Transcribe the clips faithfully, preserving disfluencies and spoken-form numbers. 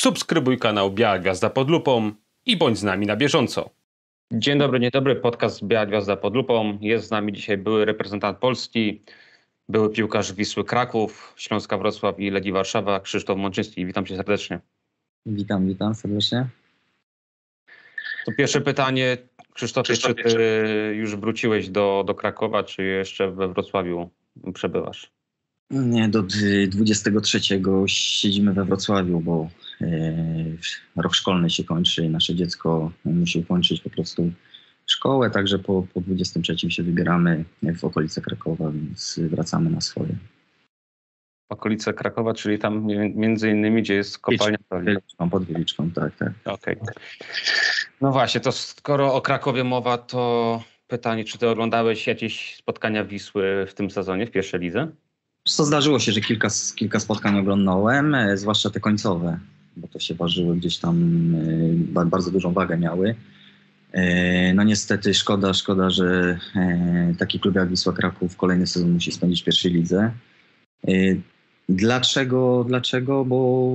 subskrybuj kanał Biała Gwiazda pod lupą i bądź z nami na bieżąco. Dzień dobry, dzień dobry, podcast Biała Gwiazda pod lupą. Jest z nami dzisiaj były reprezentant Polski, były piłkarz Wisły Kraków, Śląska Wrocław i Legii Warszawa, Krzysztof Mączyński. Witam cię serdecznie. Witam, witam serdecznie. To pierwsze pytanie, Krzysztofie, czy ty już wróciłeś do, do Krakowa, czy jeszcze we Wrocławiu przebywasz? Nie, do dwudziestego trzeciego siedzimy we Wrocławiu, bo e, rok szkolny się kończy i nasze dziecko musi ukończyć po prostu szkołę, także po, po dwudziestym trzecim się wybieramy w okolice Krakowa, więc wracamy na swoje. Okolice Krakowa, czyli tam między innymi, gdzie jest kopalnia soli. Pod Wieliczką, tak, tak. Okej. Okay. No właśnie, to skoro o Krakowie mowa, to pytanie, czy ty oglądałeś jakieś spotkania Wisły w tym sezonie, w pierwszej lidze? Co zdarzyło się, że kilka, kilka spotkań oglądałem, e, zwłaszcza te końcowe, bo to się ważyły gdzieś tam, e, bardzo dużą wagę miały. E, no niestety szkoda, szkoda, że e, taki klub jak Wisła Kraków kolejny sezon musi spędzić w pierwszej lidze. E, dlaczego? Dlaczego? Bo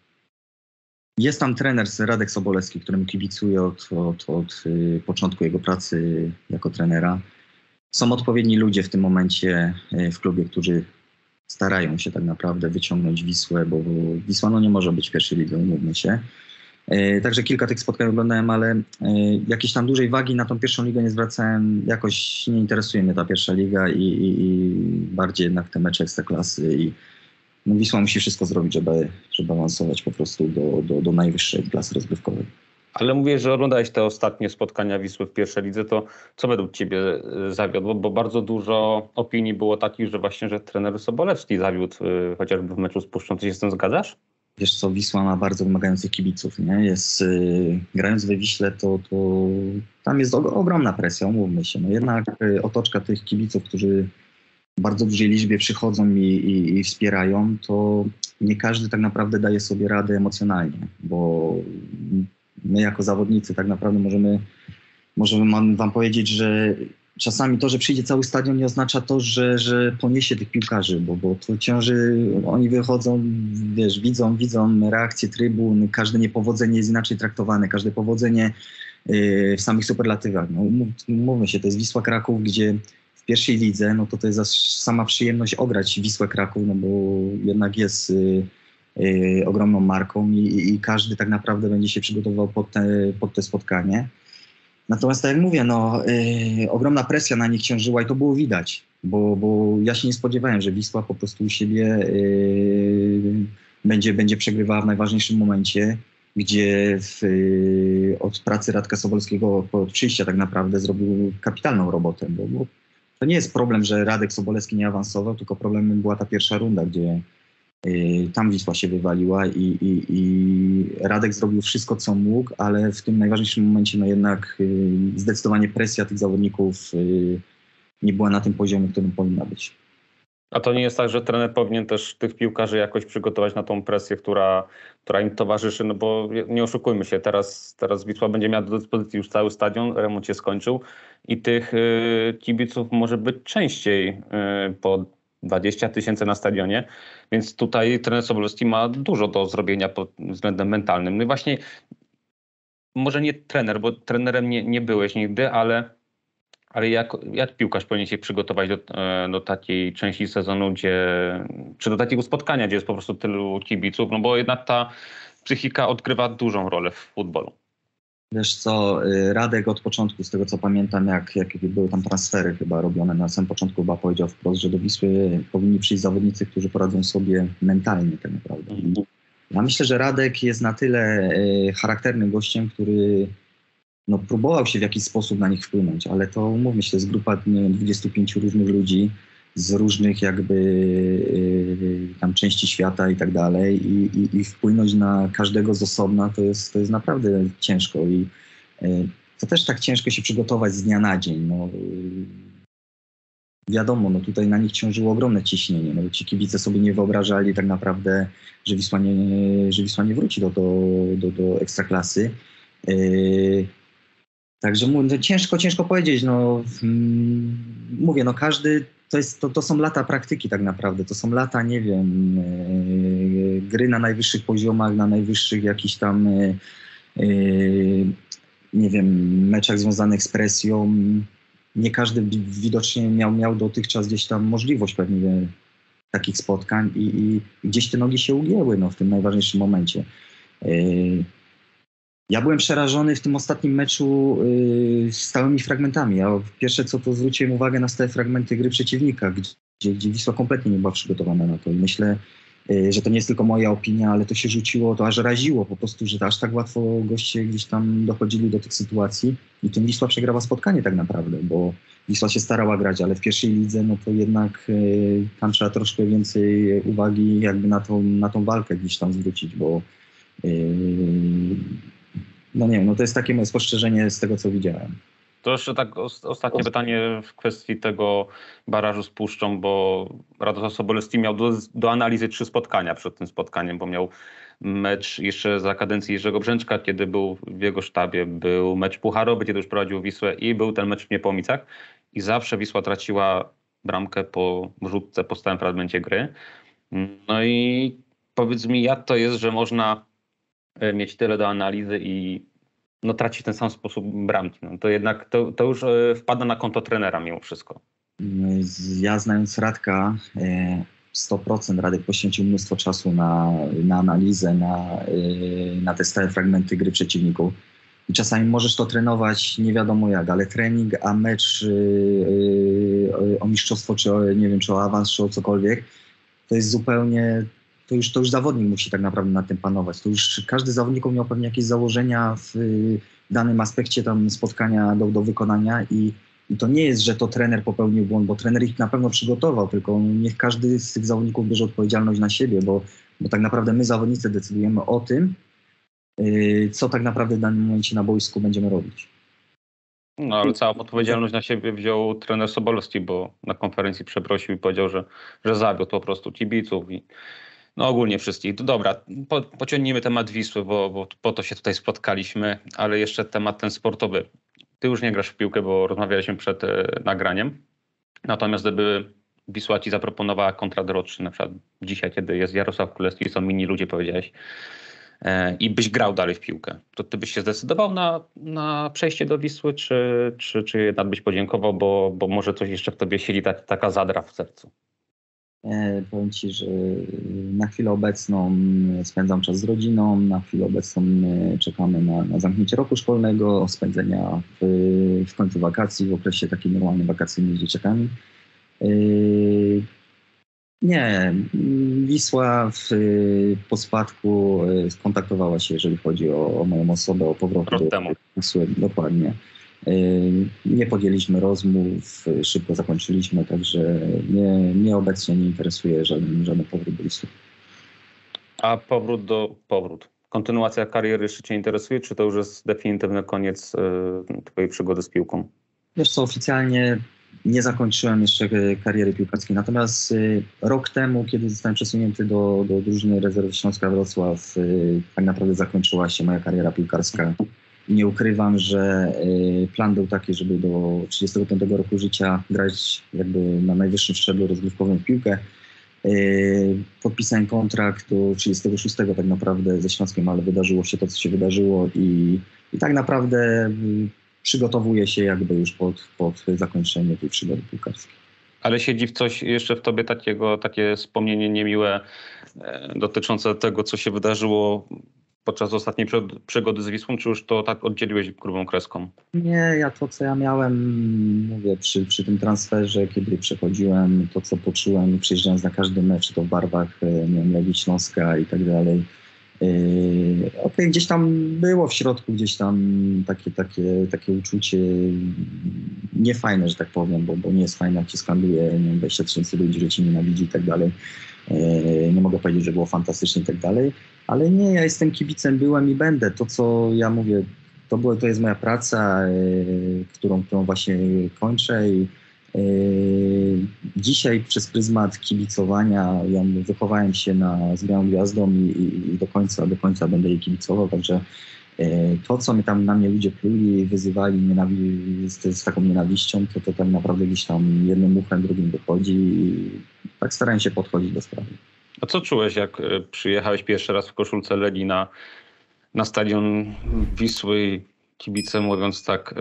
jest tam trener Radek Sobolewski, któremu kibicuję od, od, od e, początku jego pracy jako trenera. Są odpowiedni ludzie w tym momencie e, w klubie, którzy starają się tak naprawdę wyciągnąć Wisłę, bo Wisła no nie może być w pierwszej lidze, umówmy się. E, także kilka tych spotkań oglądałem, ale e, jakiejś tam dużej wagi na tą pierwszą ligę nie zwracałem. Jakoś nie interesuje mnie ta pierwsza liga i, i, i bardziej jednak te mecze ekstraklasy. I no, Wisła musi wszystko zrobić, żeby, żeby awansować po prostu do, do, do najwyższej klasy rozgrywkowej. Ale mówisz, że oglądałeś te ostatnie spotkania Wisły w pierwszej lidze, to co według ciebie zawiodło? Bo bardzo dużo opinii było takich, że właśnie, że trener Sobolewski zawiódł y, chociażby w meczu z Puszczą. Ty się z tym zgadzasz? Wiesz co, Wisła ma bardzo wymagających kibiców, nie? Jest, y, grając we Wiśle, to, to tam jest o, ogromna presja, umówmy się. No jednak y, otoczka tych kibiców, którzy w bardzo dużej liczbie przychodzą i, i, i wspierają, to nie każdy tak naprawdę daje sobie radę emocjonalnie, bo my jako zawodnicy tak naprawdę możemy, możemy wam powiedzieć, że czasami to, że przyjdzie cały stadion, nie oznacza to, że, że poniesie tych piłkarzy, bo, bo to ciąży, oni wychodzą, wiesz, widzą, widzą reakcję trybun, każde niepowodzenie jest inaczej traktowane, każde powodzenie yy, w samych superlatywach. No, mówmy się, to jest Wisła Kraków, gdzie w pierwszej lidze, no to to jest sama przyjemność ograć Wisłę Kraków, no bo jednak jest Yy, Yy, ogromną marką i, i każdy tak naprawdę będzie się przygotował pod te, pod te spotkanie. Natomiast tak jak mówię, no, yy, ogromna presja na nich ciążyła i to było widać, bo, bo ja się nie spodziewałem, że Wisła po prostu u siebie yy, będzie, będzie przegrywała w najważniejszym momencie, gdzie w, yy, od pracy Radka Sobolewskiego, od przyjścia tak naprawdę zrobił kapitalną robotę, bo, bo to nie jest problem, że Radek Sobolewski nie awansował, tylko problemem była ta pierwsza runda, gdzie tam Wisła się wywaliła i, i, i Radek zrobił wszystko, co mógł, ale w tym najważniejszym momencie no jednak y, zdecydowanie presja tych zawodników y, nie była na tym poziomie, którym powinna być. A to nie jest tak, że trener powinien też tych piłkarzy jakoś przygotować na tą presję, która, która im towarzyszy, no bo nie oszukujmy się, teraz, teraz Wisła będzie miała do dyspozycji już cały stadion, remont się skończył i tych y, kibiców może być częściej y, po dwadzieścia tysięcy na stadionie, więc tutaj trener Sobolewski ma dużo do zrobienia pod względem mentalnym. No i właśnie, może nie trener, bo trenerem nie, nie byłeś nigdy, ale, ale jak, jak piłkarz powinien się przygotować do, do takiej części sezonu, gdzie, czy do takiego spotkania, gdzie jest po prostu tylu kibiców, no bo jednak ta psychika odgrywa dużą rolę w futbolu. Wiesz co, Radek od początku, z tego co pamiętam, jak, jak były tam transfery chyba robione, na samym początku chyba powiedział wprost, że do Wisły powinni przyjść zawodnicy, którzy poradzą sobie mentalnie tak naprawdę. I ja myślę, że Radek jest na tyle charakternym gościem, który no, próbował się w jakiś sposób na nich wpłynąć, ale to umówmy się, to jest grupa nie wiem, dwudziestu pięciu różnych ludzi z różnych jakby yy, tam części świata i tak dalej i, i, i wpłynąć na każdego z osobna to jest, to jest naprawdę ciężko i yy, to też tak ciężko się przygotować z dnia na dzień. No, yy, wiadomo, no tutaj na nich ciążyło ogromne ciśnienie. No, ci kibice sobie nie wyobrażali tak naprawdę, że Wisła nie, że Wisła nie wróci do, do, do, do ekstraklasy. Yy, Także no, ciężko, ciężko powiedzieć. No, mm, mówię, no każdy to, jest, to, to są lata praktyki tak naprawdę, to są lata, nie wiem, yy, gry na najwyższych poziomach, na najwyższych jakichś tam, yy, nie wiem, meczach związanych z presją. Nie każdy widocznie miał, miał dotychczas gdzieś tam możliwość pewnie takich spotkań i, i gdzieś te nogi się ugięły no, w tym najważniejszym momencie. Yy, Ja byłem przerażony w tym ostatnim meczu yy, stałymi fragmentami. Ja pierwsze co to zwróciłem uwagę na stałe fragmenty gry przeciwnika, gdzie, gdzie Wisła kompletnie nie była przygotowana na to. I myślę, yy, że to nie jest tylko moja opinia, ale to się rzuciło, to aż raziło po prostu, że aż tak łatwo goście gdzieś tam dochodzili do tych sytuacji i tym Wisła przegrała spotkanie tak naprawdę, bo Wisła się starała grać, ale w pierwszej lidze no to jednak yy, tam trzeba troszkę więcej uwagi jakby na tą, na tą walkę gdzieś tam zwrócić, bo yy, no nie wiem, no to jest takie moje spostrzeżenie z tego, co widziałem. To jeszcze tak os- ostatnie pytanie w kwestii tego barażu z Puszczą, bo Radosław Sobolewski miał do, do analizy trzy spotkania przed tym spotkaniem, bo miał mecz jeszcze za kadencji Jerzego Brzęczka, kiedy był w jego sztabie, był mecz pucharowy, kiedy już prowadził Wisłę i był ten mecz w Niepomicach i zawsze Wisła traciła bramkę po rzutce, po stałym fragmencie gry. No i powiedz mi, jak to jest, że można mieć tyle do analizy i no, traci w ten sam sposób bramki. No, to jednak to, to już wpada na konto trenera mimo wszystko. Ja znając Radka, sto procent Radek poświęcił mnóstwo czasu na, na analizę, na, na te stałe fragmenty gry przeciwników. I czasami możesz to trenować nie wiadomo jak, ale trening, a mecz o mistrzostwo, czy o, nie wiem, czy o awans, czy o cokolwiek, to jest zupełnie... To już, to już zawodnik musi tak naprawdę nad tym panować. To już każdy zawodnik miał pewnie jakieś założenia w danym aspekcie tam spotkania do, do wykonania i, i to nie jest, że to trener popełnił błąd, bo trener ich na pewno przygotował, tylko niech każdy z tych zawodników bierze odpowiedzialność na siebie, bo, bo tak naprawdę my zawodnicy decydujemy o tym, yy, co tak naprawdę w danym momencie na boisku będziemy robić. No ale całą odpowiedzialność na siebie wziął trener Sobolewski, bo na konferencji przeprosił i powiedział, że, że zawiódł po prostu kibiców i no ogólnie wszystkich. To dobra, po, pociągnijmy temat Wisły, bo, bo po to się tutaj spotkaliśmy, ale jeszcze temat ten sportowy. Ty już nie grasz w piłkę, bo rozmawialiśmy przed e, nagraniem. Natomiast gdyby Wisła ci zaproponowała kontrakt roczny, na przykład dzisiaj, kiedy jest Jarosław Królewski, są inni ludzie, powiedziałeś, e, i byś grał dalej w piłkę, to ty byś się zdecydował na, na przejście do Wisły, czy, czy, czy jednak byś podziękował, bo, bo może coś jeszcze w tobie siedzi tak, taka zadra w sercu? E, powiem Ci, że na chwilę obecną spędzam czas z rodziną, na chwilę obecną czekamy na, na zamknięcie roku szkolnego, spędzenia w, w końcu wakacji, w okresie takiej normalnej wakacyjnej z dzieciakami. E, nie, Wisła w, po spadku skontaktowała się, jeżeli chodzi o, o moją osobę, o powrót do Wisły, dokładnie. Nie podjęliśmy rozmów, szybko zakończyliśmy, także mnie, mnie obecnie nie interesuje żaden, żaden powrót do Wisły. A powrót do... powrót. Kontynuacja kariery jeszcze Cię interesuje, czy to już jest definitywny koniec y, Twojej przygody z piłką? Wiesz co, oficjalnie nie zakończyłem jeszcze kariery piłkarskiej, natomiast y, rok temu, kiedy zostałem przesunięty do, do drużyny rezerwy Śląska Wrocław, y, tak naprawdę zakończyła się moja kariera piłkarska. Nie ukrywam, że plan był taki, żeby do trzydziestego piątego roku życia grać jakby na najwyższym szczeblu rozgrywkowym w piłkę. Podpisałem kontrakt do trzydziestego szóstego tak naprawdę ze Śląskiem, ale wydarzyło się to, co się wydarzyło i, i tak naprawdę przygotowuję się jakby już pod, pod zakończenie tej przygody piłkarskiej. Ale siedzi w coś jeszcze w tobie takiego, takie wspomnienie niemiłe e, dotyczące tego, co się wydarzyło podczas ostatniej przygody z Wisłą, czy już to tak oddzieliłeś grubą kreską? Nie, ja to, co ja miałem, mówię, przy, przy tym transferze, kiedy przechodziłem, to, co poczułem, przyjeżdżając na każdy mecz, czy to w barwach, nie wiem, Legii Śląska i tak dalej. Yy, Okej, okay, gdzieś tam było w środku, gdzieś tam takie, takie, takie uczucie niefajne, że tak powiem, bo, bo nie jest fajne, jak się skanduje, nie wiem, dwadzieścia tysięcy ludzi, że cię nienawidzi i tak dalej. Yy, nie mogę powiedzieć, że było fantastycznie i tak dalej, ale nie, ja jestem kibicem, byłem i będę. To, co ja mówię, to, było, to jest moja praca, yy, którą, którą właśnie kończę i yy, dzisiaj przez pryzmat kibicowania ja wychowałem się na, z Białą Gwiazdą i, i, i do końca, do końca będę jej kibicował, także To, co my tam na mnie ludzie pluli, wyzywali nienawi- z, z taką nienawiścią, to, to tak naprawdę gdzieś tam jednym uchem, drugim wychodzi i tak starałem się podchodzić do sprawy. A co czułeś, jak y, przyjechałeś pierwszy raz w koszulce Legii na, na stadion Wisły i kibice, mówiąc tak, y,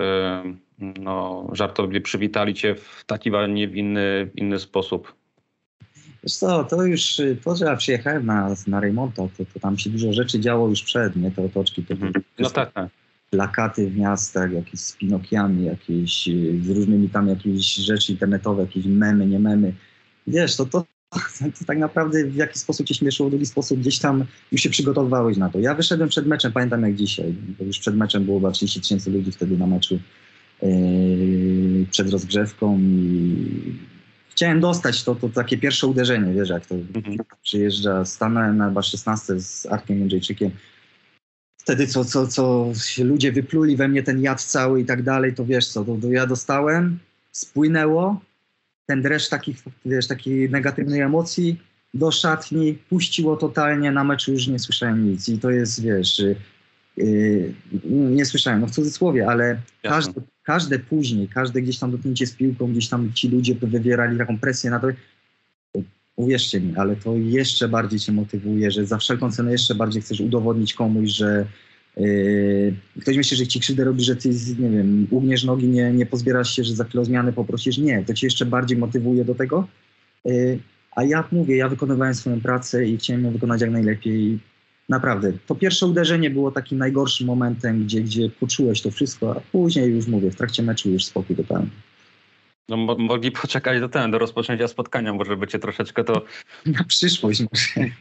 no, żartobliwie przywitali cię w taki, a nie w inny, w inny sposób? Wiesz co, to już, to, że ja przyjechałem na, na Reymonta, to, to tam się dużo rzeczy działo już przed, nie? Te otoczki, to, Mhm. to, No tak, tak. plakaty w miastach, jakieś z Pinokiami, jakieś z różnymi tam jakieś rzeczy internetowe, jakieś memy, nie memy. Wiesz, to, to, to tak naprawdę w jakiś sposób cię śmieszyło, w drugi sposób gdzieś tam już się przygotowywałeś na to. Ja wyszedłem przed meczem, pamiętam jak dzisiaj, bo już przed meczem było chyba trzydzieści tysięcy ludzi wtedy na meczu yy, przed rozgrzewką i chciałem dostać to, to takie pierwsze uderzenie, wiesz, jak to Mhm. przyjeżdża, stanąłem na chyba szesnastce z Arkiem Jędrzejczykiem. Wtedy co, co, co się ludzie wypluli we mnie ten jad cały i tak dalej, to wiesz co, to, to ja dostałem, spłynęło, ten dreszcz takich, wiesz, takiej negatywnej emocji do szatni, puściło totalnie, na meczu już nie słyszałem nic i to jest, wiesz, yy, nie słyszałem, no w cudzysłowie, ale każde, każde później, każde gdzieś tam dotknięcie z piłką, gdzieś tam ci ludzie wywierali taką presję na to. Uwierzcie mi, ale to jeszcze bardziej cię motywuje, że za wszelką cenę jeszcze bardziej chcesz udowodnić komuś, że yy, ktoś myśli, że ci krzywdę robi, że ty, nie wiem, ugniesz nogi, nie, nie pozbierasz się, że za chwilę o zmianę poprosisz. Nie, to cię jeszcze bardziej motywuje do tego. Yy, a ja mówię, ja wykonywałem swoją pracę i chciałem ją wykonać jak najlepiej. Naprawdę, to pierwsze uderzenie było takim najgorszym momentem, gdzie, gdzie poczułeś to wszystko, a później już mówię, w trakcie meczu już spokój totalny. No, mo- mogli poczekać do ten, do rozpoczęcia spotkania, może by cię troszeczkę to... Na przyszłość może.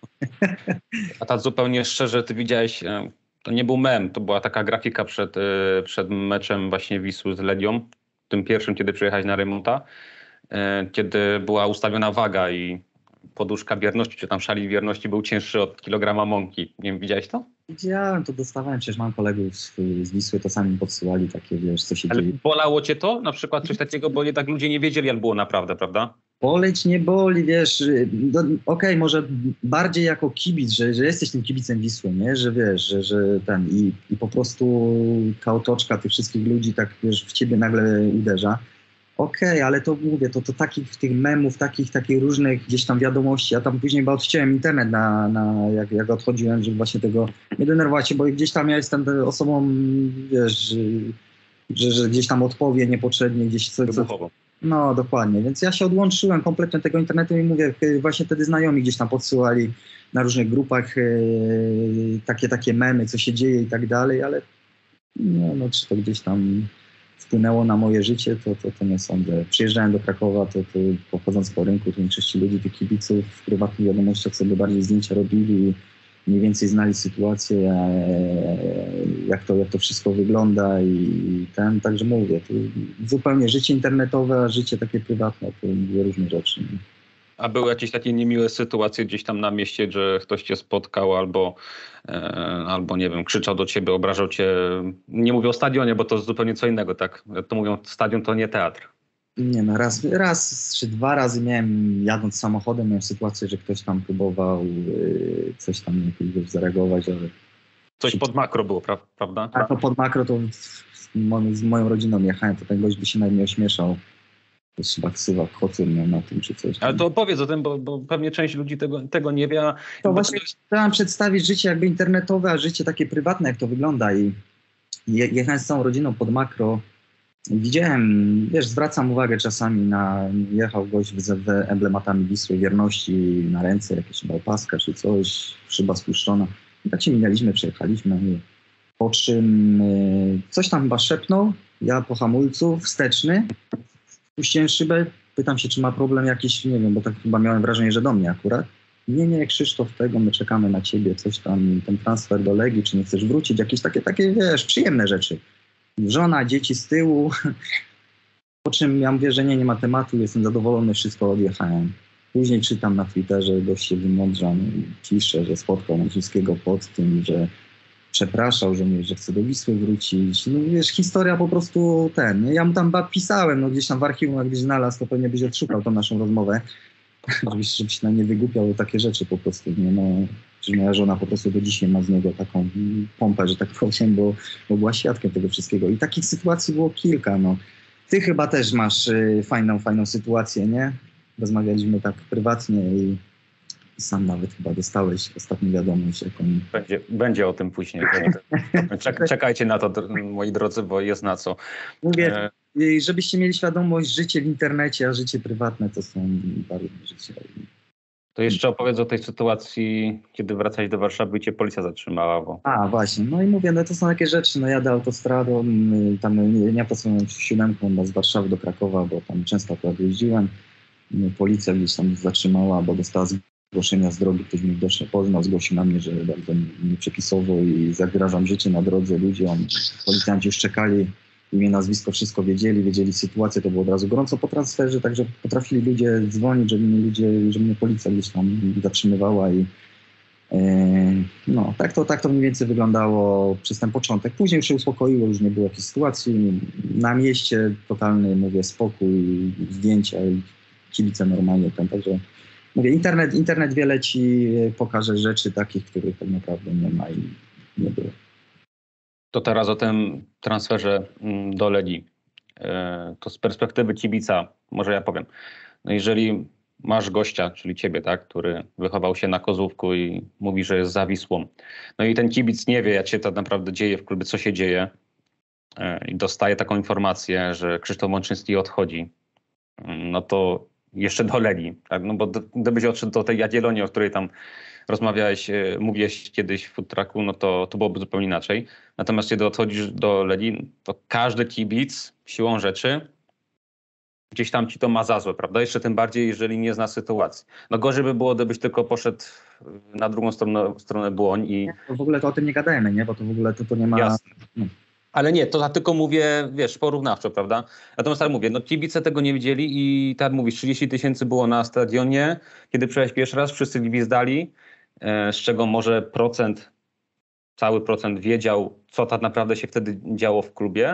A tak zupełnie szczerze, ty widziałeś, e, to nie był mem, to była taka grafika przed, e, przed meczem właśnie Wisły z Legią, tym pierwszym, kiedy przyjechałeś na Reymonta, e, kiedy była ustawiona waga i poduszka wierności, czy tam szalik wierności był cięższy od kilograma mąki. Nie wiem, widziałeś to? Widziałem, to dostawałem, przecież mam kolegów z, z Wisły, to sami podsyłali takie, wiesz, co się Ale dzieje. bolało cię to? Na przykład coś takiego, bo jednak ludzie nie wiedzieli, jak było naprawdę, prawda? Boleć nie boli, wiesz, no, okej, okay, może bardziej jako kibic, że, że jesteś tym kibicem Wisły, nie, że wiesz, że, że ten i, i po prostu ta otoczka tych wszystkich ludzi tak, wiesz, w ciebie nagle uderza. Okej, okay, ale to mówię, to, to takich tych memów, takich, takich różnych gdzieś tam wiadomości, ja tam później chyba odciąłem internet na, na jak, jak odchodziłem, żeby właśnie tego nie denerwować się, bo gdzieś tam ja jestem osobą, wiesz, że, że gdzieś tam odpowie niepotrzebnie, gdzieś co, co, no dokładnie, więc ja się odłączyłem kompletnie od tego internetu i mówię, właśnie wtedy znajomi gdzieś tam podsyłali na różnych grupach yy, takie, takie memy, co się dzieje i tak dalej, ale no, no czy to gdzieś tam wpłynęło na moje życie, to, to, to nie sądzę. Przyjeżdżałem do Krakowa, to, to pochodząc po rynku, to większości ludzi, tych kibiców w prywatnych wiadomościach sobie bardziej zdjęcia robili, mniej więcej znali sytuację, jak to, jak to wszystko wygląda i ten, także mówię, to zupełnie życie internetowe, a życie takie prywatne, to dwie różne rzeczy. A były jakieś takie niemiłe sytuacje gdzieś tam na mieście, że ktoś cię spotkał albo, e, albo nie wiem, krzyczał do ciebie, obrażał cię? Nie mówię o stadionie, bo to zupełnie co innego, tak? To mówią, stadion to nie teatr. Nie no, raz, raz czy dwa razy miałem, jadąc samochodem, miałem sytuację, że ktoś tam próbował yy, coś tam jakoś zareagować, ale... Coś pod makro było, pra prawda? A to pod makro to z, z moją rodziną jechałem, to ten gość by się nawet nie ośmieszał. To chyba ksywa koty miał na tym, czy coś tam. Ale to opowiedz o tym, bo, bo pewnie część ludzi tego, tego nie wie. To właśnie chciałem przedstawić życie jakby internetowe, a życie takie prywatne, jak to wygląda. I je, jechałem z całą rodziną pod makro. Widziałem, wiesz, zwracam uwagę czasami na, jechał gość z emblematami Wisły, wierności na ręce, jakieś chyba opaska czy coś, szyba spuszczona. I tak się minęliśmy, przejechaliśmy. Po czym y, coś tam chyba szepnął, ja po hamulcu, wsteczny, puściłem szybę, pytam się, czy ma problem jakiś, nie wiem, bo tak chyba miałem wrażenie, że do mnie akurat. Nie, nie, Krzysztof, tego, my czekamy na ciebie, coś tam, ten transfer do Legii, czy nie chcesz wrócić, jakieś takie, takie, wiesz, przyjemne rzeczy. Żona, dzieci z tyłu, po czym ja mówię, że nie, nie ma tematu, jestem zadowolony, wszystko odjechałem. Później czytam na Twitterze, dość się wymądrzam, piszę, że spotkał Męczyńskiego pod tym, że przepraszał, że, nie, że chce do Wisły wrócić. No wiesz, historia po prostu ten. Ja mu tam pisałem, no gdzieś tam w archiwum, jak gdzieś znalazł, to pewnie byś odszukał tą naszą rozmowę, żebyś, żebyś nam nie wygłupiał takie rzeczy po prostu. Nie, no, Przecież moja żona po prostu do dzisiaj ma z niego taką pompę, że tak powiem, bo, bo była świadkiem tego wszystkiego. I takich sytuacji było kilka. No. Ty chyba też masz y, fajną, fajną sytuację, nie? Rozmawialiśmy tak prywatnie i sam nawet chyba dostałeś ostatnią wiadomość. Jaką... Będzie, będzie o tym później. Czek, czekajcie na to, moi drodzy, bo jest na co. Mówię, żebyście mieli świadomość, życie w internecie, a życie prywatne to są bardzo życie. To jeszcze opowiedz o tej sytuacji, kiedy wracałeś do Warszawy i cię policja zatrzymała. Bo... A, właśnie. No i mówię, no to są takie rzeczy, no jadę autostradą, tam ja pracuję siódemką z Warszawy do Krakowa, bo tam często akurat jeździłem. Policja gdzieś tam zatrzymała, bo dostała zgłoszenia z drogi, ktoś mi doszło poznał, zgłosił na mnie, że bardzo nieprzepisowo i zagrażam życie na drodze ludziom. Policjanci już czekali, imię, nazwisko, wszystko wiedzieli, wiedzieli sytuację, to było od razu gorąco po transferze, także potrafili ludzie dzwonić, żeby mnie ludzie, żeby mnie policja gdzieś tam zatrzymywała i yy, no, tak to, tak to mniej więcej wyglądało przez ten początek. Później już się uspokoiło, już nie było jakiejś sytuacji. Na mieście totalny, mówię, spokój, zdjęcia, kibice normalnie tam, także mówię, internet, internet wiele ci pokaże rzeczy takich, których tak naprawdę nie ma i nie było. To teraz o tym transferze do Legii. To z perspektywy kibica, może ja powiem. No jeżeli masz gościa, czyli ciebie, tak, który wychował się na Kozłówku i mówi, że jest za Wisłą. No i ten kibic nie wie, jak się to naprawdę dzieje w klubie, co się dzieje. I dostaje taką informację, że Krzysztof Mączyński odchodzi. No to jeszcze do Legii, tak? No bo gdybyś odszedł do tej Jagiellonii, o której tam rozmawiałeś, mówiłeś kiedyś w food trucku, no to, to byłoby zupełnie inaczej. Natomiast kiedy odchodzisz do Legii, to każdy kibic siłą rzeczy gdzieś tam ci to ma za złe, prawda? Jeszcze tym bardziej, jeżeli nie zna sytuacji. No gorzej by było, gdybyś tylko poszedł na drugą stronę, stronę Błoń i... Nie, w ogóle to o tym nie gadajmy, nie? Bo to w ogóle to, to nie ma... Jasne. Ale nie, to ja tylko mówię, wiesz, porównawczo, prawda? Natomiast tak mówię, no kibice tego nie widzieli i tak mówisz, trzydzieści tysięcy było na stadionie, kiedy przyjechałeś pierwszy raz, wszyscy gwizdali, z czego może procent, cały procent wiedział, co tak naprawdę się wtedy działo w klubie,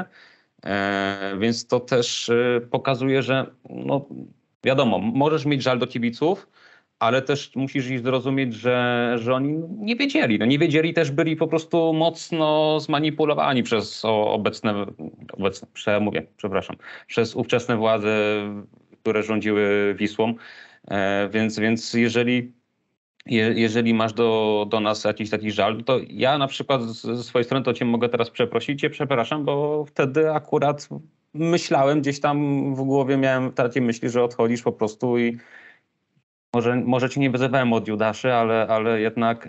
więc to też pokazuje, że no wiadomo, możesz mieć żal do kibiców, ale też musisz ich zrozumieć, że, że oni nie wiedzieli. No nie wiedzieli, też byli po prostu mocno zmanipulowani przez obecne, obecne przemówię, przepraszam, przez ówczesne władze, które rządziły Wisłą. E, więc, więc jeżeli, je, jeżeli masz do, do nas jakiś taki żal, to ja na przykład ze swojej strony to cię mogę teraz przeprosić, cię przepraszam, bo wtedy akurat myślałem, gdzieś tam w głowie miałem takie myśli, że odchodzisz po prostu i Może, może ci nie wyzywałem od Judaszy, ale, ale jednak,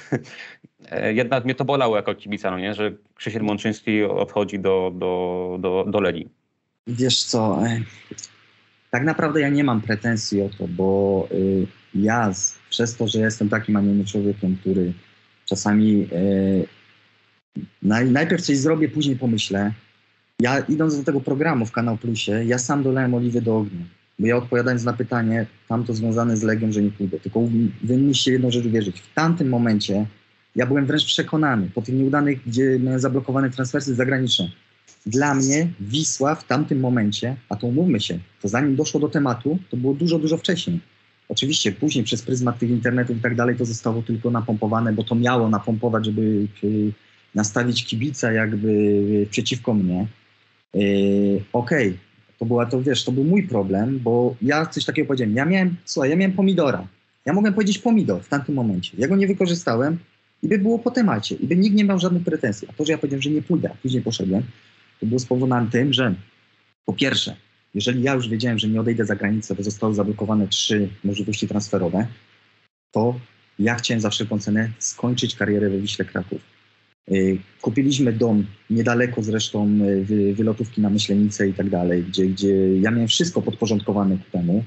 e, jednak mnie to bolało jako kibica, no nie? Że Krzysiek Mączyński odchodzi do, do, do, do Legii. Wiesz co, tak naprawdę ja nie mam pretensji o to, bo y, ja z, przez to, że jestem takim, a nie innym człowiekiem, który czasami y, naj, najpierw coś zrobię, później pomyślę. Ja idąc do tego programu w Kanał Plusie, ja sam dolałem oliwy do ognia. Bo ja odpowiadając na pytanie, tam to związane z Legią, że nie pójdę. Tylko wy musicie jedną rzecz uwierzyć. W tamtym momencie ja byłem wręcz przekonany, po tych nieudanych, gdzie miałem zablokowane transfery zagraniczne. Dla mnie Wisła w tamtym momencie, a to umówmy się, to zanim doszło do tematu, to było dużo, dużo wcześniej. Oczywiście później przez pryzmat tych internetów i tak dalej to zostało tylko napompowane, bo to miało napompować, żeby nastawić kibica jakby przeciwko mnie. Yy, Okej. Okay. To była to, wiesz, to był mój problem, bo ja coś takiego powiedziałem. Ja miałem, słuchaj, ja miałem pomidora. Ja mogłem powiedzieć pomidor w tamtym momencie. Ja go nie wykorzystałem i by było po temacie. I by nikt nie miał żadnych pretensji. A to, że ja powiedziałem, że nie pójdę, a później poszedłem, to było spowodowane tym, że po pierwsze, jeżeli ja już wiedziałem, że nie odejdę za granicę, bo zostały zablokowane trzy możliwości transferowe, to ja chciałem za wszelką cenę skończyć karierę we Wiśle Kraków. Kupiliśmy dom niedaleko zresztą wy, wylotówki na Myślenicę i tak dalej, gdzie, gdzie ja miałem wszystko podporządkowane ku temu,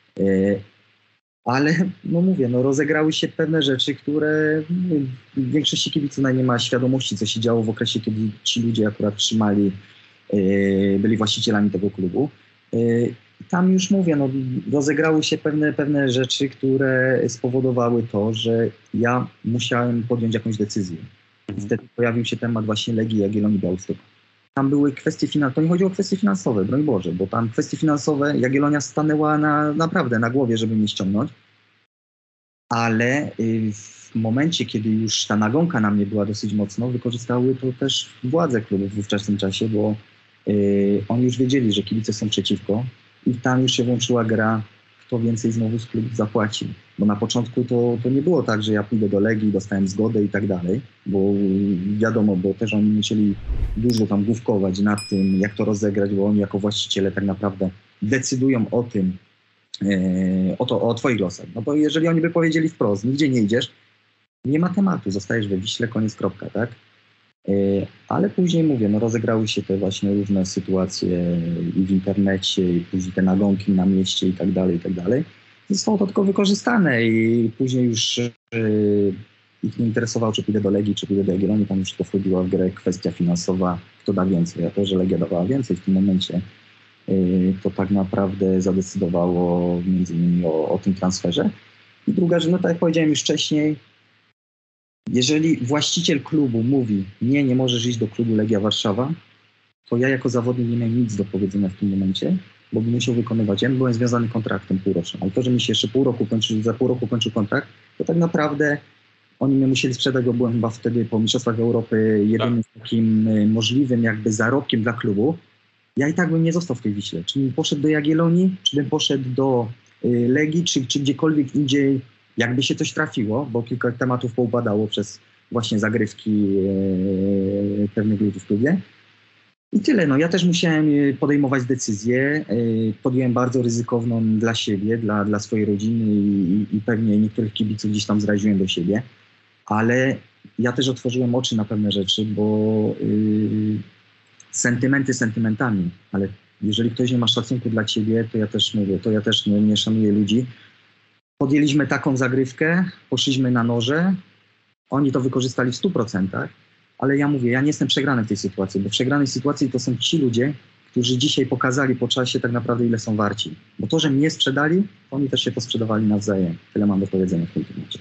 ale no mówię, no rozegrały się pewne rzeczy, które no, w większości kibiców nie ma świadomości, co się działo w okresie, kiedy ci ludzie akurat trzymali, byli właścicielami tego klubu. Tam już mówię, no rozegrały się pewne, pewne rzeczy, które spowodowały to, że ja musiałem podjąć jakąś decyzję. Wtedy pojawił się temat właśnie Legii Jagiellonii Białystok. Tam były kwestie finansowe, to nie chodziło o kwestie finansowe, broń Boże, bo tam kwestie finansowe Jagiellonia stanęła na, naprawdę na głowie, żeby mnie ściągnąć. Ale y, w momencie, kiedy już ta nagonka na mnie była dosyć mocno, wykorzystały to też władze klubu w ówczesnym czasie, bo yy, oni już wiedzieli, że kibice są przeciwko i tam już się włączyła gra, kto więcej znowu z klubu zapłaci. Bo na początku to, to nie było tak, że ja pójdę do Legii, dostałem zgodę i tak dalej, bo wiadomo, bo też oni musieli dużo tam główkować nad tym, jak to rozegrać, bo oni jako właściciele tak naprawdę decydują o tym, yy, o, to, o twoich losach. No bo jeżeli oni by powiedzieli wprost, nigdzie nie idziesz, nie ma tematu, zostajesz we Wiśle, koniec, kropka, tak? Yy, ale później mówię, no rozegrały się te właśnie różne sytuacje i w internecie, i później te nagonki na mieście i tak dalej, i tak dalej. Zostało to tylko wykorzystane i później już yy, ich nie interesowało, czy pójdę do Legii, czy pójdę do Jagiellonii, tam już to wchodziła w grę kwestia finansowa, kto da więcej. A to, że Legia dawała więcej w tym momencie, yy, to tak naprawdę zadecydowało między innymi o, o tym transferze. I druga rzecz, no tak jak powiedziałem już wcześniej, jeżeli właściciel klubu mówi, nie, nie możesz iść do klubu Legia Warszawa, to ja jako zawodnik nie miałem nic do powiedzenia w tym momencie, bo bym musiał wykonywać. Ja byłem związany kontraktem półrocznym, ale to, że mi się jeszcze pół roku kończy, za pół roku kończył kontrakt, to tak naprawdę oni mnie musieli sprzedać, bo byłem chyba wtedy po Mistrzostwach Europy jedynym tak. takim możliwym jakby zarobkiem dla klubu. Ja i tak bym nie został w tej Wiśle. Czy bym poszedł do Jagiellonii, czy bym poszedł do y, Legii, czy, czy gdziekolwiek indziej, jakby się coś trafiło, bo kilka tematów poupadało przez właśnie zagrywki y, pewnych ludzi w klubie. I tyle. No, ja też musiałem podejmować decyzję. Podjąłem bardzo ryzykowną dla siebie, dla, dla swojej rodziny i, i pewnie niektórych kibiców gdzieś tam zraziłem do siebie. Ale ja też otworzyłem oczy na pewne rzeczy, bo yy, sentymenty sentymentami, ale jeżeli ktoś nie ma szacunku dla ciebie, to ja też mówię, to ja też nie, nie szanuję ludzi. Podjęliśmy taką zagrywkę, poszliśmy na noże, oni to wykorzystali w stu procentach. Ale ja mówię, ja nie jestem przegrany w tej sytuacji, bo w przegranej sytuacji to są ci ludzie, którzy dzisiaj pokazali po czasie tak naprawdę, ile są warci. Bo to, że mnie sprzedali, to oni też się posprzedawali nawzajem. Tyle mam do powiedzenia w tym temacie.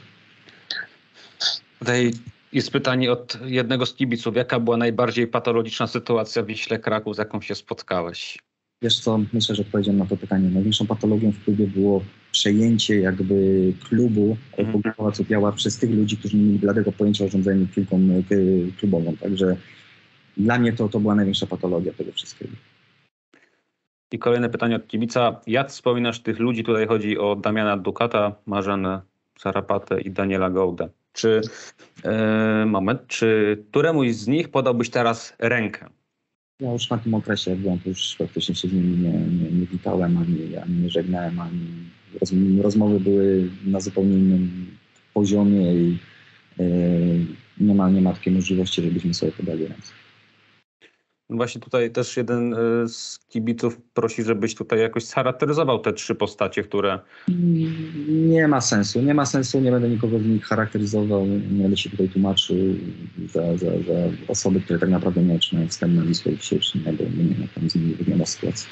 Tutaj jest pytanie od jednego z kibiców. Jaka była najbardziej patologiczna sytuacja w Wiśle Kraków, z jaką się spotkałeś? Wiesz co, myślę, że odpowiedziałem na to pytanie. Największą patologią w klubie było przejęcie jakby klubu mm. Pałacu przez tych ludzi, którzy nie mieli bladego pojęcia o rządzeniu piłką klubową. Także dla mnie to, to była największa patologia tego wszystkiego. I kolejne pytanie od kibica. Jak wspominasz tych ludzi? Tutaj chodzi o Damiana Dukata, Marzenę Sarapatę i Daniela Gołdę. Czy, yy, moment, czy któremuś z nich podałbyś teraz rękę? Ja już na tym okresie, jak byłem, to już praktycznie się z nimi nie, nie, nie witałem, ani, ani nie żegnałem, ani roz, rozmowy były na zupełnie innym poziomie i yy, nie ma, nie ma takiej możliwości, żebyśmy sobie podali ręce. Właśnie tutaj też jeden z kibiców prosi, żebyś tutaj jakoś charakteryzował te trzy postacie, które... Nie ma sensu, nie ma sensu, nie będę nikogo z nich charakteryzował, nie będę się tutaj tłumaczył za, za, za osoby, które tak naprawdę nie otrzymają wstęp na Wisłę dzisiaj, czy nie, bo nie wiem, jak tam z nimi wygląda sytuacja.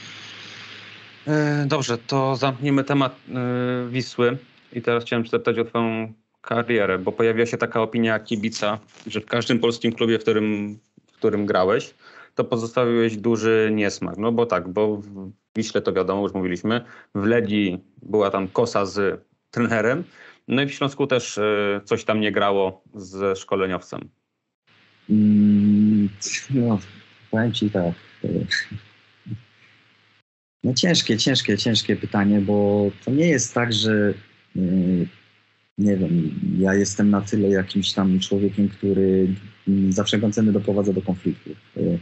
Dobrze, to zamkniemy temat Wisły i teraz chciałem zapytać o twoją karierę, bo pojawiła się taka opinia kibica, że w każdym polskim klubie, w którym, w którym grałeś, to pozostawiłeś duży niesmak. No bo tak, bo w Wiśle to wiadomo, już mówiliśmy, w Legii była tam kosa z trenerem, no i w Śląsku też coś tam nie grało ze szkoleniowcem. Mm, no, powiem ci tak. No ciężkie, ciężkie, ciężkie pytanie, bo to nie jest tak, że nie wiem, ja jestem na tyle jakimś tam człowiekiem, który za wszelką cenę doprowadza do konfliktów.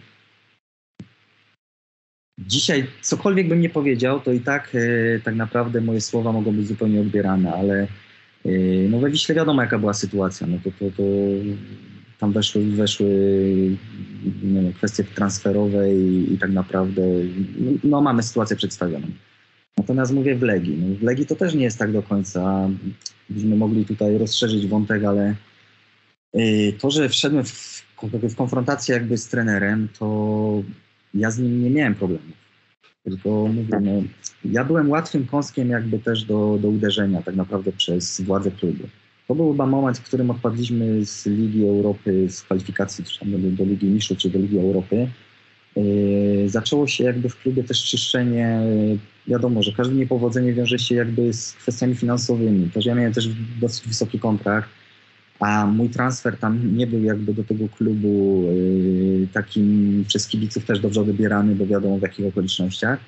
Dzisiaj cokolwiek bym nie powiedział, to i tak tak naprawdę moje słowa mogą być zupełnie odbierane, ale no we Wiśle wiadomo, jaka była sytuacja. No to, to, to tam weszły, weszły nie wiem, kwestie transferowe i, i tak naprawdę no mamy sytuację przedstawioną. Natomiast mówię w Legii. No w Legii to też nie jest tak do końca. Byśmy mogli tutaj rozszerzyć wątek, ale to, że wszedłem w, w konfrontację jakby z trenerem, to ja z nim nie miałem problemów. Tylko mówię, no, ja byłem łatwym kąskiem jakby też do, do uderzenia tak naprawdę przez władze klubu. To był chyba moment, w którym odpadliśmy z Ligi Europy, z kwalifikacji czy do, do Ligi Mistrzów czy do Ligi Europy. Yy, zaczęło się jakby w klubie też czyszczenie. Wiadomo, że każde niepowodzenie wiąże się jakby z kwestiami finansowymi. Też ja miałem też dosyć wysoki kontrakt. a mój transfer tam nie był jakby do tego klubu y, takim przez kibiców też dobrze wybierany, bo wiadomo w jakich okolicznościach,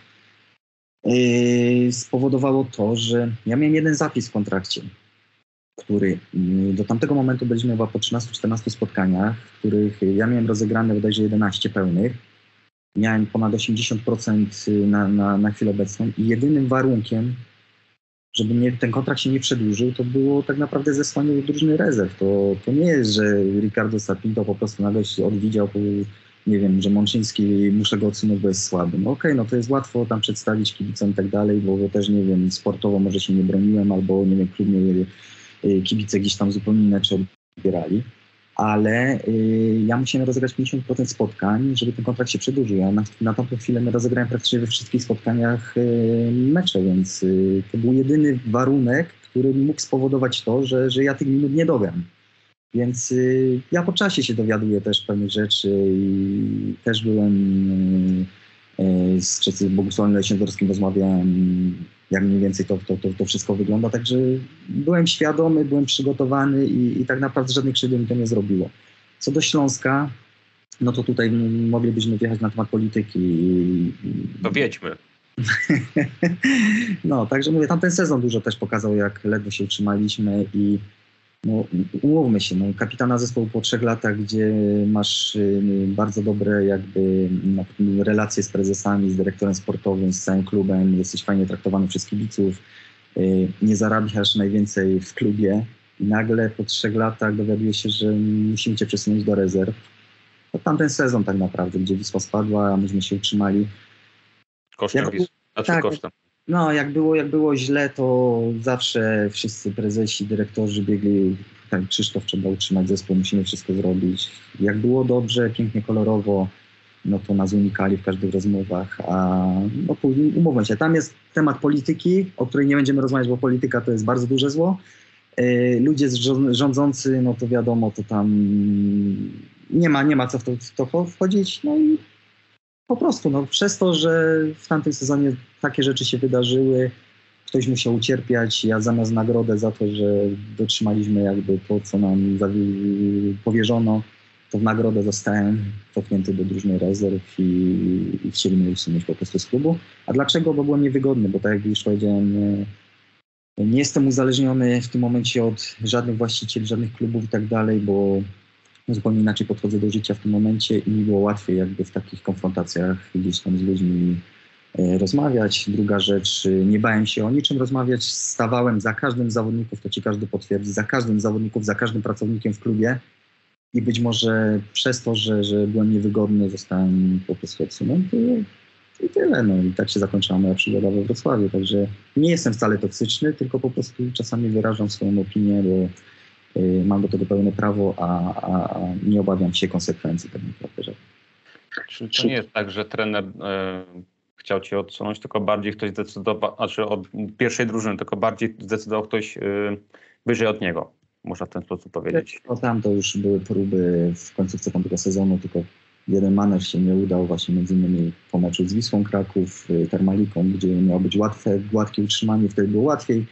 y, spowodowało to, że ja miałem jeden zapis w kontrakcie, który y, do tamtego momentu byliśmy chyba po trzynastu czternastu spotkaniach, w których ja miałem rozegrane bodajże jedenaście pełnych, miałem ponad osiemdziesiąt procent na, na, na chwilę obecną i jedynym warunkiem, żeby mnie, ten kontrakt się nie przedłużył, to było tak naprawdę zesłanie do drużyny rezerw. To, to nie jest, że Ricardo Sapinto po prostu nagle się odwidział, nie wiem, że Mączyński, muszę go odsunąć, bo jest słaby. No okej, okay, no to jest łatwo tam przedstawić kibicom i tak dalej, bo też, nie wiem, sportowo może się nie broniłem, albo, nie wiem, klub mnie, kibice gdzieś tam zupełnie inaczej odbierali. Ale y, ja musiałem rozegrać pięćdziesiąt procent spotkań, żeby ten kontrakt się przedłużył. Ja na, na tamtą chwilę rozegrałem praktycznie we wszystkich spotkaniach y, mecze, więc y, to był jedyny warunek, który mógł spowodować to, że, że ja tych minut nie dogram. Więc y, ja po czasie się dowiaduję też pewnych rzeczy i też byłem y, y, z, z Bogusławem Leśniodorskim, rozmawiałem, jak mniej więcej to, to, to, to wszystko wygląda. Także byłem świadomy, byłem przygotowany i, i tak naprawdę żadnych krzywdy mi to nie zrobiło. Co do Śląska, no to tutaj moglibyśmy wjechać na temat polityki. To wiedźmy. No, także mówię, tamten sezon dużo też pokazał, jak ledwo się utrzymaliśmy i no, umówmy się, no, kapitana zespołu po trzech latach, gdzie masz y, bardzo dobre jakby no, relacje z prezesami, z dyrektorem sportowym, z całym klubem, jesteś fajnie traktowany przez kibiców, y, nie zarabiasz najwięcej w klubie i nagle po trzech latach dowiaduje się, że musimy cię przesunąć do rezerw. To tamten sezon tak naprawdę, gdzie Wisła spadła, a myśmy się utrzymali. Kosztem Jak, Wisły, znaczy tak, kosztem. No, jak było, jak było źle, to zawsze wszyscy prezesi, dyrektorzy biegli, tak, Krzysztof, trzeba utrzymać zespół, musimy wszystko zrobić. Jak było dobrze, pięknie, kolorowo, no to nas unikali w każdych rozmowach, a no później, umówmy się, tam jest temat polityki, o której nie będziemy rozmawiać, bo polityka to jest bardzo duże zło. Yy, ludzie rządzący, no to wiadomo, to tam nie ma, nie ma co w to, w to wchodzić, no i po prostu, no, przez to, że w tamtym sezonie takie rzeczy się wydarzyły, ktoś musiał ucierpiać. Ja zamiast nagrodę za to, że dotrzymaliśmy jakby to, co nam powierzono, to w nagrodę zostałem cofnięty do drużyny rezerw i, i chcieli mnie usunąć po prostu z klubu. A dlaczego? Bo byłem niewygodny, bo tak jak już powiedziałem, nie, nie jestem uzależniony w tym momencie od żadnych właścicieli, żadnych klubów i tak dalej, bo zupełnie inaczej podchodzę do życia w tym momencie i mi było łatwiej jakby w takich konfrontacjach gdzieś tam z ludźmi e, rozmawiać. Druga rzecz, nie bałem się o niczym rozmawiać, stawałem za każdym z zawodników, to ci każdy potwierdzi, za każdym z zawodników, za każdym pracownikiem w klubie i być może przez to, że, że byłem niewygodny, zostałem po prostu odsunięty i tyle. No i tak się zakończyła moja przygoda we Wrocławiu, także nie jestem wcale toksyczny, tylko po prostu czasami wyrażam swoją opinię, bo mam do tego pełne prawo, a, a, a nie obawiam się konsekwencji tak naprawdę. Że... Czy to nie jest tak, że trener e, chciał cię odsunąć, tylko bardziej ktoś zdecydował, znaczy od pierwszej drużyny, tylko bardziej zdecydował ktoś e, wyżej od niego, można w ten sposób powiedzieć. No tam to już były próby w końcówce tamtego sezonu, tylko jeden manewr się nie udał, właśnie między innymi po meczu z Wisłą Kraków, Termaliką, gdzie miało być łatwe, gładkie utrzymanie, wtedy było łatwiej.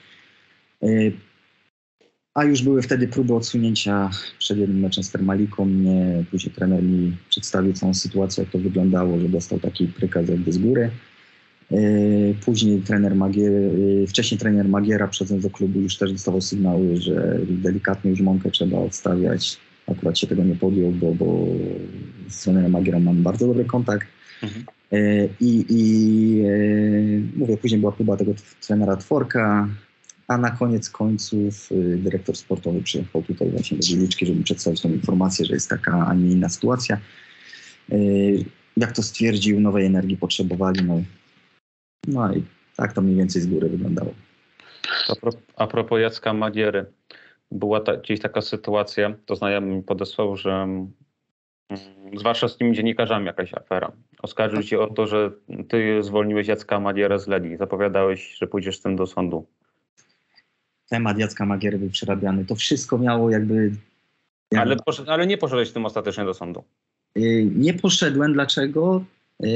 A już były wtedy próby odsunięcia przed jednym meczem z Termaliką. Mnie później trener mi przedstawił całą sytuację, jak to wyglądało, że dostał taki prykaz jakby z góry. Później trener Magier, wcześniej trener Magiera przychodząc do klubu już też dostawał sygnały, że delikatnie już mąkę trzeba odstawiać. Akurat się tego nie podjął, bo, bo z trenerem Magierem mam bardzo dobry kontakt. Mhm. I, i mówię, później była próba tego trenera Tworka, a na koniec końców dyrektor sportowy przyjechał tutaj właśnie do Wieliczki, żeby przedstawić tą informację, że jest taka, a nie inna sytuacja. Jak to stwierdził, nowej energii potrzebowali. No, no i tak to mniej więcej z góry wyglądało. A, pro, a propos Jacka Magiery, była ta, gdzieś taka sytuacja, to znajomy mi podesłał, że mm, z warszawskimi dziennikarzami jakaś afera. Oskarżył cię o to, że ty zwolniłeś Jacka Magierę z Legii. Zapowiadałeś, że pójdziesz z tym do sądu. Temat Jacka Magiery był przerabiany. To wszystko miało jakby... jakby... Ale, poszedł, ale nie poszedłeś z tym ostatecznie do sądu. Yy, nie poszedłem. Dlaczego? Yy,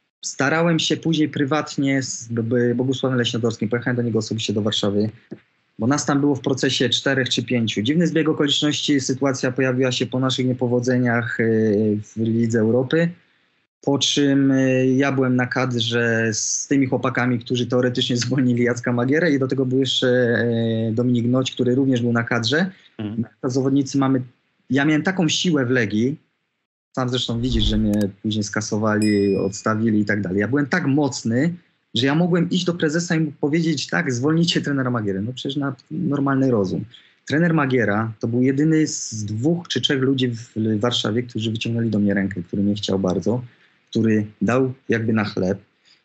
starałem się później prywatnie z Bogusławem Leśniodorskim. Pojechałem do niego osobiście do Warszawy. bo nas tam było w procesie czterech czy pięciu. Dziwny zbieg okoliczności, sytuacja pojawiła się po naszych niepowodzeniach w Lidze Europy, po czym ja byłem na kadrze z tymi chłopakami, którzy teoretycznie zwolnili Jacka Magierę i do tego był jeszcze Dominik Noć, który również był na kadrze. Mhm. Zawodnicy mamy... Ja miałem taką siłę w Legii, sam zresztą widzisz, że mnie później skasowali, odstawili i tak dalej. Ja byłem tak mocny, że ja mogłem iść do prezesa i mu powiedzieć, tak, zwolnijcie trenera Magierę. No przecież na normalny rozum. Trener Magiera to był jedyny z dwóch czy trzech ludzi w Warszawie, którzy wyciągnęli do mnie rękę, który mnie chciał bardzo, który dał jakby na chleb.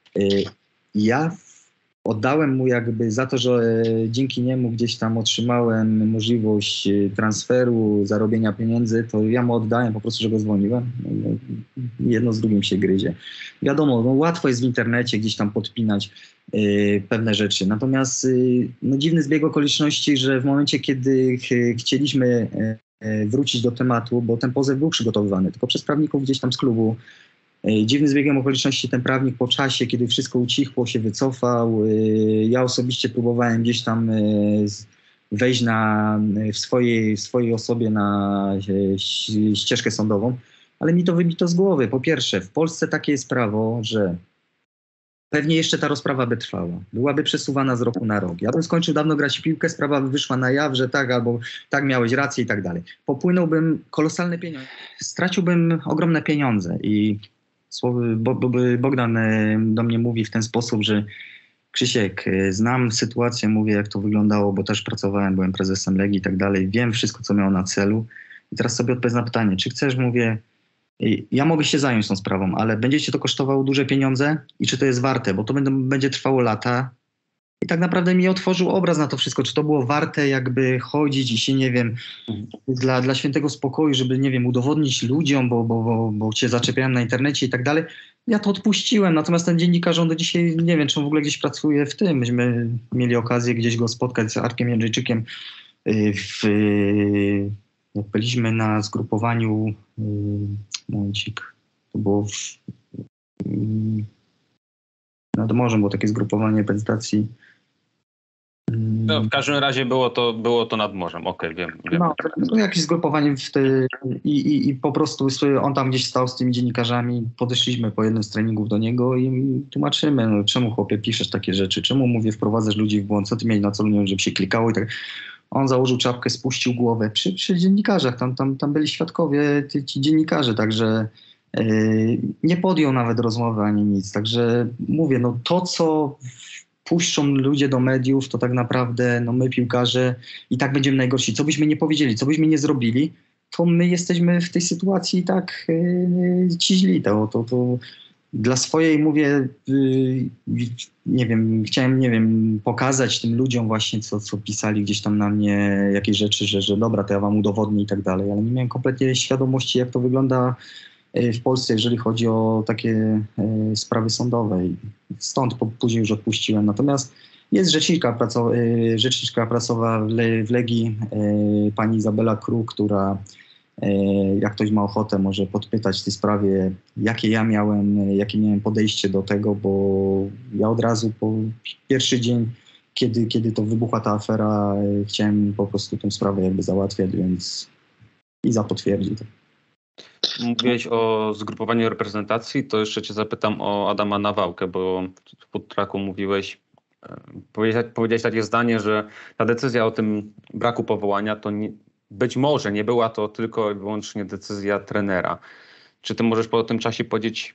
Ja oddałem mu jakby za to, że dzięki niemu gdzieś tam otrzymałem możliwość transferu, zarobienia pieniędzy, to ja mu oddałem po prostu, że go zwolniłem. Jedno z drugim się gryzie. Wiadomo, no łatwo jest w internecie gdzieś tam podpinać y, pewne rzeczy. Natomiast y, no dziwny zbieg okoliczności, że w momencie, kiedy ch chcieliśmy y, wrócić do tematu, bo ten pozew był przygotowywany, tylko przez prawników gdzieś tam z klubu, dziwnym zbiegiem okoliczności ten prawnik po czasie, kiedy wszystko ucichło, się wycofał. Ja osobiście próbowałem gdzieś tam wejść na, w, swojej, w swojej osobie na ścieżkę sądową, ale mi to wybito z głowy. Po pierwsze, w Polsce takie jest prawo, że pewnie jeszcze ta rozprawa by trwała. Byłaby przesuwana z roku na rok. Ja bym skończył dawno grać w piłkę, sprawa by wyszła na jaw, że tak albo tak miałeś rację i tak dalej. Popłynąłbym kolosalne pieniądze. Straciłbym ogromne pieniądze i Bo, bo, Bogdan do mnie mówi w ten sposób, że Krzysiek, znam sytuację, mówię jak to wyglądało, bo też pracowałem, byłem prezesem Legii i tak dalej, wiem wszystko, co miało na celu. I teraz sobie odpowiedz na pytanie, czy chcesz, mówię, ja mogę się zająć tą sprawą, ale będzie cię to kosztowało duże pieniądze i czy to jest warte, bo to będą, będzie trwało lata. I tak naprawdę mi otworzył obraz na to wszystko, czy to było warte jakby chodzić i się, nie wiem, dla, dla świętego spokoju, żeby, nie wiem, udowodnić ludziom, bo, bo, bo, bo cię zaczepiałem na internecie i tak dalej. Ja to odpuściłem, natomiast ten dziennikarz, on do dzisiaj, nie wiem, czy on w ogóle gdzieś pracuje w tym. Myśmy mieli okazję gdzieś go spotkać z Arkiem Jędrzejczykiem w, jak byliśmy na zgrupowaniu, momencik, to było w, nad morzem, było takie zgrupowanie prezentacji. No, w każdym razie było to, było to nad morzem, okej, okay, wiem, wiem. No, no jakieś zgrupowanie w te, i, i, i po prostu on tam gdzieś stał z tymi dziennikarzami, podeszliśmy po jednym z treningów do niego i tłumaczymy, no, czemu chłopie piszesz takie rzeczy, czemu mówię wprowadzasz ludzi w błąd, co ty mieli na celu, nie wiem, żeby się klikało i tak. On założył czapkę, spuścił głowę przy, przy dziennikarzach, tam, tam, tam byli świadkowie, ci, ci dziennikarze, także yy, nie podjął nawet rozmowy ani nic, także mówię, no to co puszczą ludzie do mediów, to tak naprawdę no my piłkarze i tak będziemy najgorsi. Co byśmy nie powiedzieli, co byśmy nie zrobili, to my jesteśmy w tej sytuacji tak yy, ci źli. To, to, to dla swojej, mówię, yy, nie wiem, chciałem, nie wiem, pokazać tym ludziom właśnie, co, co pisali gdzieś tam na mnie jakieś rzeczy, że, że dobra, to ja wam udowodnię i tak dalej, ale nie miałem kompletnie świadomości, jak to wygląda w Polsce, jeżeli chodzi o takie y, sprawy sądowe. I stąd po, później już odpuściłem. Natomiast jest rzeczniczka, praco, y, rzeczniczka prasowa w, Le, w Legii, y, pani Izabela Kruk, która y, jak ktoś ma ochotę, może podpytać w tej sprawie, jakie ja miałem, jakie miałem podejście do tego, bo ja od razu po pierwszy dzień, kiedy, kiedy to wybuchła ta afera, y, chciałem po prostu tę sprawę jakby załatwiać, więc Iza potwierdzi to. Mówiłeś o zgrupowaniu reprezentacji, to jeszcze cię zapytam o Adama Nawałkę, bo w podtraku mówiłeś, powiedziałeś, powiedziałeś takie zdanie, że ta decyzja o tym braku powołania to nie, być może nie była to tylko i wyłącznie decyzja trenera. Czy ty możesz po tym czasie powiedzieć,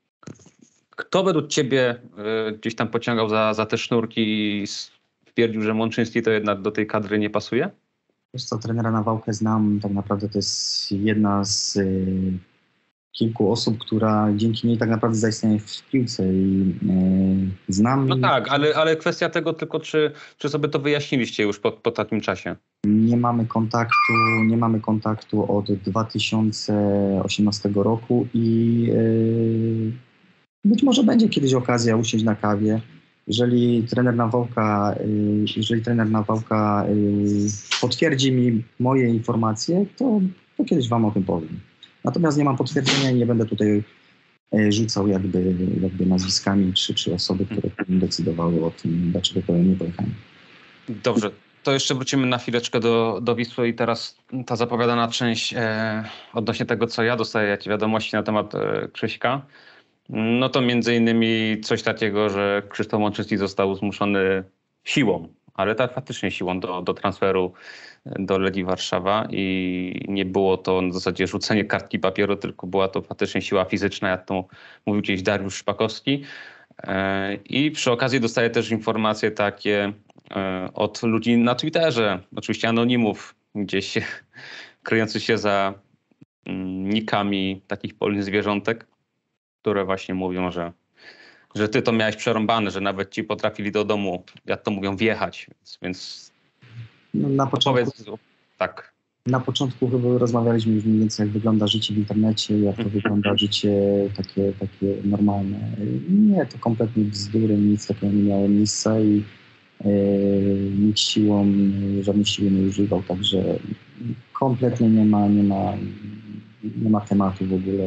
kto według ciebie y, gdzieś tam pociągał za, za te sznurki i stwierdził, że Mączyński to jednak do tej kadry nie pasuje? Wiesz co, trenera Nawałkę znam, tak naprawdę to jest jedna z y, kilku osób, która dzięki niej tak naprawdę zaistnieje w piłce i y, znam... No tak, ale, ale kwestia tego tylko, czy, czy sobie to wyjaśniliście już po, po takim czasie? Nie mamy kontaktu, nie mamy kontaktu od dwa tysiące osiemnastego roku i y, być może będzie kiedyś okazja usiąść na kawie. Jeżeli trener Nawałka, jeżeli trener Nawałka potwierdzi mi moje informacje, to, to kiedyś wam o tym powiem. Natomiast nie mam potwierdzenia i nie będę tutaj rzucał jakby, jakby nazwiskami czy, czy osoby, które decydowały o tym, dlaczego to nie pojechałem. Dobrze. to jeszcze wrócimy na chwileczkę do, do Wisły i teraz ta zapowiadana część e, odnośnie tego, co ja dostaję jakieś wiadomości na temat e, Krzyśka. No to między innymi coś takiego, że Krzysztof Mączyński został zmuszony siłą, ale tak faktycznie siłą do, do transferu do Legii Warszawa i nie było to w zasadzie rzucenie kartki papieru, tylko była to faktycznie siła fizyczna, jak to mówił kiedyś Dariusz Szpakowski. I przy okazji dostaję też informacje takie od ludzi na Twitterze, oczywiście anonimów, gdzieś kryjących się za nikami takich polnych zwierzątek, które właśnie mówią, że, że ty to miałeś przerąbane, że nawet ci potrafili do domu, jak to mówią, wjechać. Więc No, na początku, powiedz, tak. Na początku chyba rozmawialiśmy już mniej więcej, jak wygląda życie w internecie, jak to wygląda życie takie, takie normalne. Nie, to kompletnie bzdury, nic takiego nie miało miejsca i e, nikt siłą, żadnej siły nie używał, także kompletnie nie ma, nie ma, nie ma tematu w ogóle.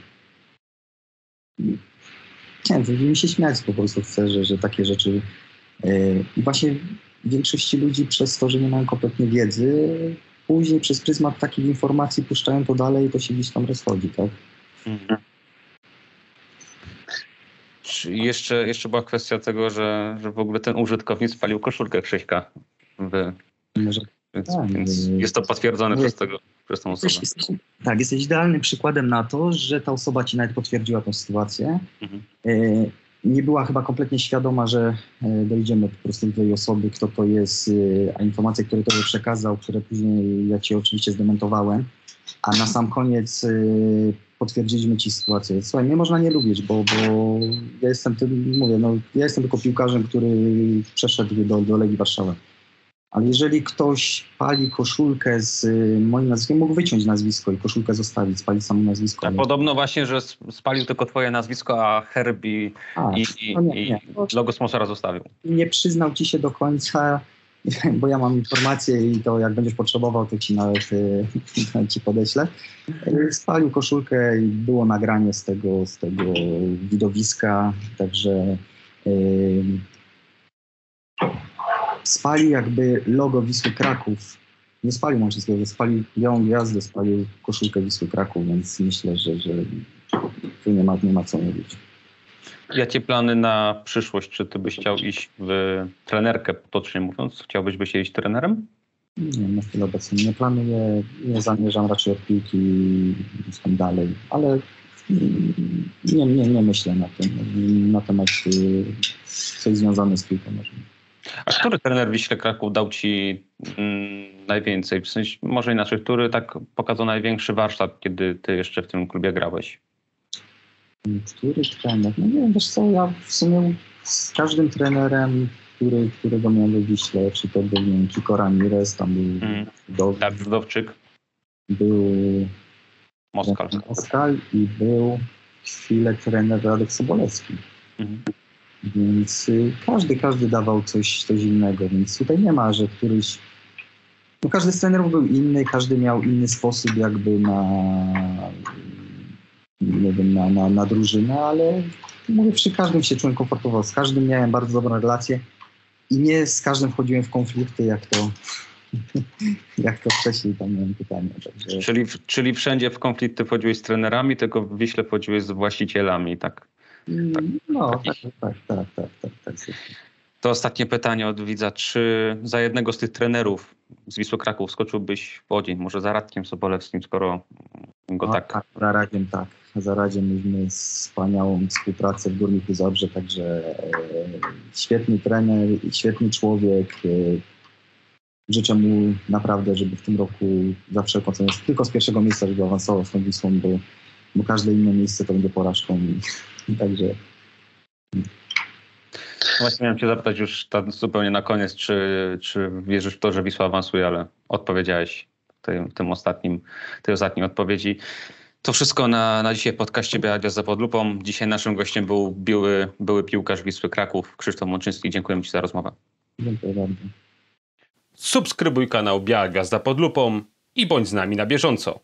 Nie wiem, mi się śmiać po prostu chcę, że, że takie rzeczy i e, właśnie większości ludzi przez to, że nie mają kompletnie wiedzy, później przez pryzmat takich informacji puszczają to dalej i to się gdzieś tam rozchodzi, tak? Mhm. Jeszcze, jeszcze była kwestia tego, że, że w ogóle ten użytkownik spalił koszulkę Krzyśka. W, Może, więc, tak, więc jest to potwierdzone nie, przez, tego, przez tą osobę. Jesteś, tak, jesteś idealnym przykładem na to, że ta osoba ci nawet potwierdziła tę sytuację. Mhm. E, nie była chyba kompletnie świadoma, że dojdziemy po prostu do tej osoby, kto to jest, a informacje, które tobie przekazał, które później ja ci oczywiście zdementowałem, a na sam koniec potwierdziliśmy ci sytuację. Słuchaj, mnie można nie lubić, bo, bo ja jestem tym, mówię, no, ja jestem tylko piłkarzem, który przeszedł do, do Legii Warszawa. Ale jeżeli ktoś pali koszulkę z moim nazwiskiem, mógł wyciąć nazwisko i koszulkę zostawić, spalić samo nazwisko. Tak, ale... Podobno właśnie, że spalił tylko twoje nazwisko, a herb i, a, i, i, no nie, nie. i logo sponsora zostawił. Nie przyznał ci się do końca, bo ja mam informacje i to jak będziesz potrzebował, to ci nawet ci podeślę. Spalił koszulkę i było nagranie z tego, z tego widowiska, także... Yy, spalił jakby logo Wisły Kraków. Nie spalił Mączyńskiego, spalił białą gwiazdę, spalił koszulkę Wisły Kraków, więc myślę, że, że tu nie ma, nie ma co mówić. Jakie plany na przyszłość? Czy ty byś chciał iść w trenerkę, potocznie mówiąc? Chciałbyś być iść trenerem? Nie, na chwilę obecną nie planuję, nie zamierzam raczej od piłki tam dalej, ale nie, nie, nie myślę na tym, na temat coś związane z piłką. Może. A który trener Wiśle Kraków dał ci mm, najwięcej? W sensie, może inaczej, który tak pokazał największy warsztat, kiedy ty jeszcze w tym klubie grałeś? Który trener? No nie wiem, wiesz co, ja w sumie z każdym trenerem, który, którego miałem we Wiśle, czy to był nie, Kiko Ramirez, tam był mm. Dowczyk, tak, Dowczyk, był Moskal. Moskal i był chwilę trener Radek Sobolewski. Mm. Więc y, każdy, każdy dawał coś, coś innego, więc tutaj nie ma, że któryś... No każdy z trenerów był inny, każdy miał inny sposób jakby na, nie wiem, na, na, na drużynę, ale mówię, przy każdym się czułem komfortowo, z każdym miałem bardzo dobrą relację i nie z każdym wchodziłem w konflikty, jak to, jak to wcześniej tam miałem pytanie. Także... Czyli, czyli wszędzie w konflikty wchodziłeś z trenerami, tylko w Wiśle wchodziłeś z właścicielami, tak? Tak, no, tak, tak, tak, tak, tak, tak, tak. To ostatnie pytanie od widza. Czy za jednego z tych trenerów z Wisły Kraków skoczyłbyś w ogień? Może za Radkiem Sobolewskim, skoro go no, tak... tak? Za Radziem tak. Za Radziem mieliśmy wspaniałą współpracę w Górniku Zabrze, także e, świetny trener, świetny człowiek. E, życzę mu naprawdę, żeby w tym roku za wszelką cenę tylko z pierwszego miejsca, żeby awansował z tą Wisłą, bo, bo każde inne miejsce to będzie porażką. I, także... Właśnie miałem cię zapytać już tak zupełnie na koniec, czy, czy wierzysz w to, że Wisła awansuje, ale odpowiedziałeś w tym, tym ostatnim, tej ostatniej odpowiedzi. To wszystko na, na dzisiaj w podcaście Biała Gwiazda pod lupą. Dzisiaj naszym gościem był były, były piłkarz Wisły Kraków, Krzysztof Mączyński. Dziękuję ci za rozmowę. Dziękuję bardzo. Subskrybuj kanał Biała Gwiazda pod lupą i bądź z nami na bieżąco.